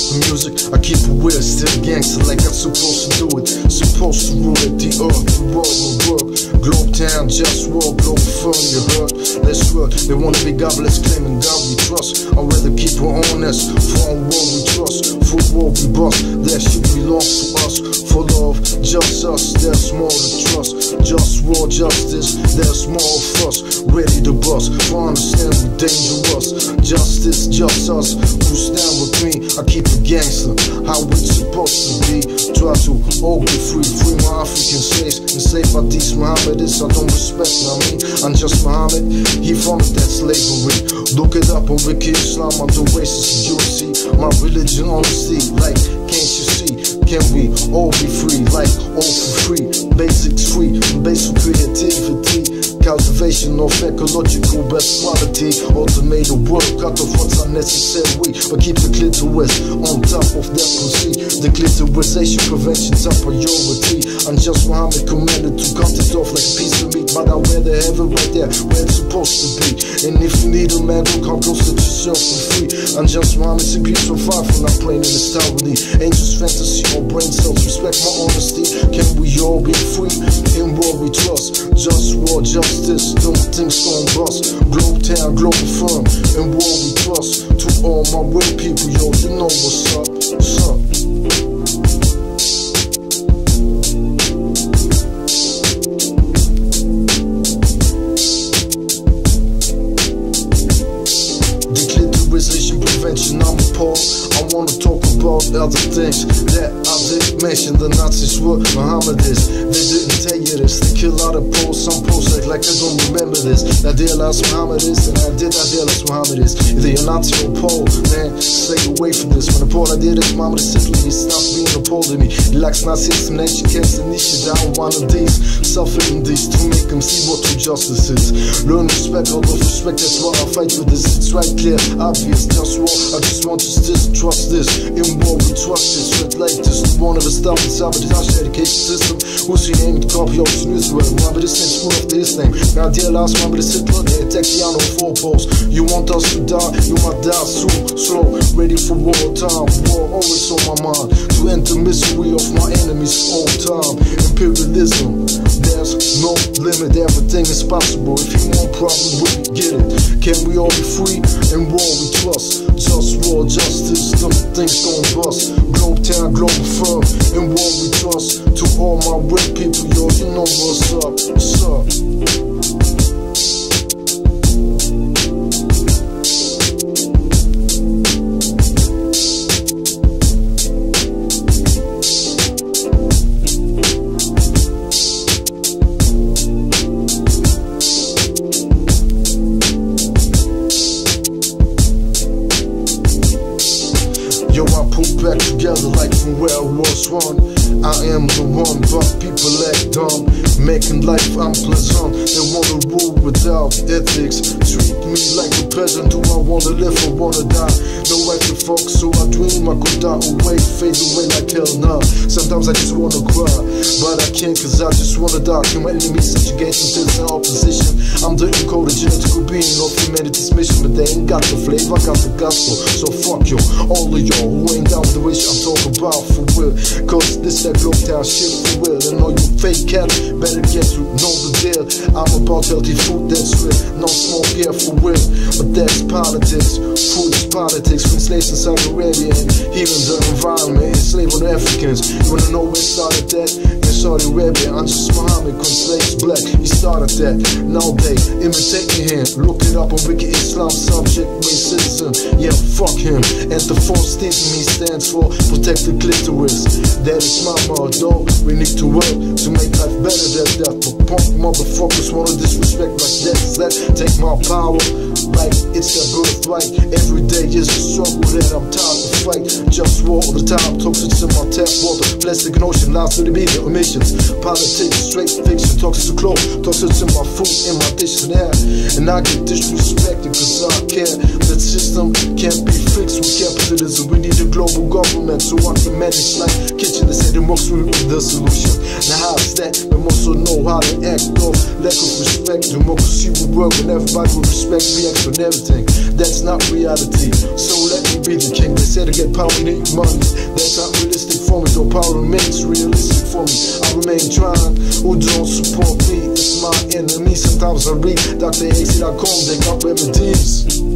the music, I keep it weird, still gangster like I'm supposed to do it. Supposed to rule it, the earth, the world will work. Globe town, just walk, globe firm, you heard. Let's work, they wanna be godless, claiming God we trust. I'd rather keep it honest, for on war we trust. For war we bust, that shit belongs to us. For love, just us, there's more to trust. Just war, justice, there's more of us. Ready to bust, for understand we dangerous. Justice, just us, who stand with me. I keep it gangster, how it's supposed to be. Try to all be free, free my African slaves. Enslaved by these Mohammedists, I don't respect, I mean, I'm just Muhammad, he founded that slavery. Look it up on Wiki Islam, I'm the racist, you see. My religion, honesty, like, can't you see? Can we all be free, like, all for free? Basics free, basic creativity. Cultivation of ecological best quality. Automated work, cut off what's unnecessary, but keep the clitoris on top of that pussy. The clitorisation prevention top priority. I'm just Muhammad commanded to cut it off like a piece of meat, but I wear the heaven right there where it's supposed to be. And if you need a man, don't come close to yourself for free. I'm just Muhammad, secrets so far from not playing in this town with me. Angels, fantasy, or brain cells, respect my honesty. Can we all be free in what we trust? Just war, justice, don't things gon' bust. Globe town, global firm, and war we trust. To all my real people, yo, you know what's up, what's up. Declitorization prevention, I'm appalled. I wanna talk about other things that I didn't mention. The Nazis were Mohammedists, they didn't tell you this. They kill out of Poles, some Poles act like I don't remember this. I realized Mohammedists, and I realized Mohammedists. Either you're Nazi or Pole, man, stay away from this. When the Pole I did is Mohammedist Italy, stop being a Pole to me. He likes Nazi discrimination, can't initiate down one of these. Suffering these to make them see what true justice is. Learn respect, out of respect, that's why I fight for this. It's right clear, obvious, just war. I just want you to trust this. In war we trust this, red like this. One of the stuff and sabotage the education system. Who's he aimed to copy out in Israel? Mohammedist name, spoon after his name. Now dear last Mohammedist Hitler, they attack the on 4 posts. You want us to die, you might die soon. Slow, ready for war time. War always on my mind. To end the misery of my enemies all time. Imperialism, there's no limit, everything is possible. If you want problem, we get it. Can we all be free? In war we trust. Just war, justice, some things gon' bust. Globe town, global firm, in war we trust. To all my real people, yo, you know what's up, what's up. Yo, I put back together like from where I was one. I am the one, but people act dumb, making life unpleasant. They wanna rule without ethics, treat me like a peasant. Do I wanna live or wanna die? No right to fuck, so I dream I could die away, fade away like hell nah. Sometimes I just wanna cry, but I can't cause I just wanna die. Can my enemies subjugate until it's in opposition? I'm the encoded genetical being of humanity's mission, but they ain't got the flavor, I got the gospel. So fuck you, all of y'all who ain't down with the wish I'm talking about for real. Cause this that globe town shit for real. And all you fake cats better get to know the deal. I'm about healthy food, that's real. No smoke here for real. But that's politics, food is politics. When slaves in Saudi Arabia and healing the environment, enslaving Africans. You wanna know where it started that? In Saudi Arabia, I'm just Muhammad, cause slaves black, he started that. Now they imitate me here. Look it up on Wiki Islam, subject racism. Yeah, fuck him. And the false statement he stands for, protect the clitoris. That is my motto. We need to work to make life better than that. But punk motherfuckers wanna disrespect like that. Take my power like it's their birthright. Every day is a struggle that I'm tired to fight. Just war all the time, toxics in my tap water. Plastic and ocean, lies to the media, emissions. Politics, straight fiction, toxics to clothes. Toxics in my food, in my dishes and air. And I get disrespected cause I care. That system can't be fixed with capitalism. We need a global government so I can manage like kitchen. They say democracy will be the solution. Now how's that? We must also know how to act off lack of respect. Democracy will work when everybody will respect, be extra on everything. That's not reality, so let me be the king. They say to get power need money. That's not realistic for me, though power remains realistic for me. I remain trying, who don't support me, it's my enemy. Sometimes I read Dr. AC.com, they got remedies.